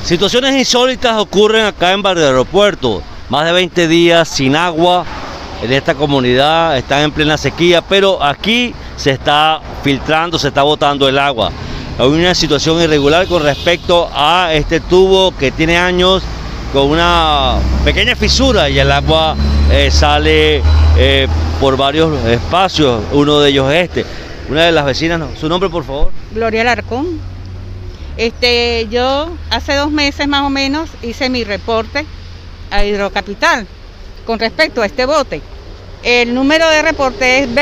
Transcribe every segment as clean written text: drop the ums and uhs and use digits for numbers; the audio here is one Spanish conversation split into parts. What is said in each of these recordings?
Situaciones insólitas ocurren acá en Barrio Aeropuerto. Más de 20 días sin agua en esta comunidad, están en plena sequía, pero aquí se está filtrando, se está botando el agua. Hay una situación irregular con respecto a este tubo que tiene años con una pequeña fisura y el agua sale por varios espacios, uno de ellos es este. Una de las vecinas, ¿su nombre por favor? Gloria Alarcón. Yo hace 2 meses más o menos hice mi reporte a Hidrocapital con respecto a este bote. El número de reporte es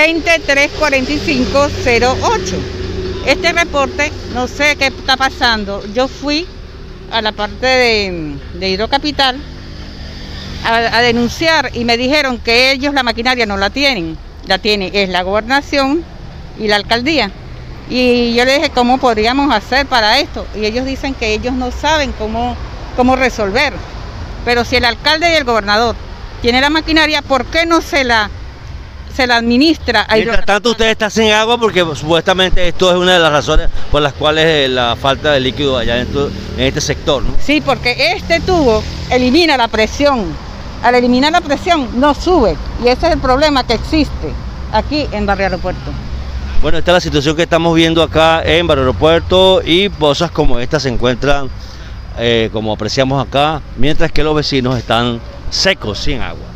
2034508. Este reporte, no sé qué está pasando. Yo fui a la parte de Hidrocapital a denunciar y me dijeron que ellos la maquinaria no la tienen. La tiene es la gobernación y la alcaldía. Y yo le dije, ¿cómo podríamos hacer para esto? Y ellos dicen que ellos no saben cómo resolver. Pero si el alcalde y el gobernador tienen la maquinaria, ¿por qué no se la administra? Mientras tanto, usted está sin agua porque supuestamente esto es una de las razones por las cuales la falta de líquido allá en este sector, ¿no? Sí, porque este tubo elimina la presión. Al eliminar la presión, no sube. Y ese es el problema que existe aquí en Barrio Aeropuerto. Bueno, esta es la situación que estamos viendo acá en Barrio Aeropuerto y pozas como esta se encuentran, como apreciamos acá, mientras que los vecinos están secos, sin agua.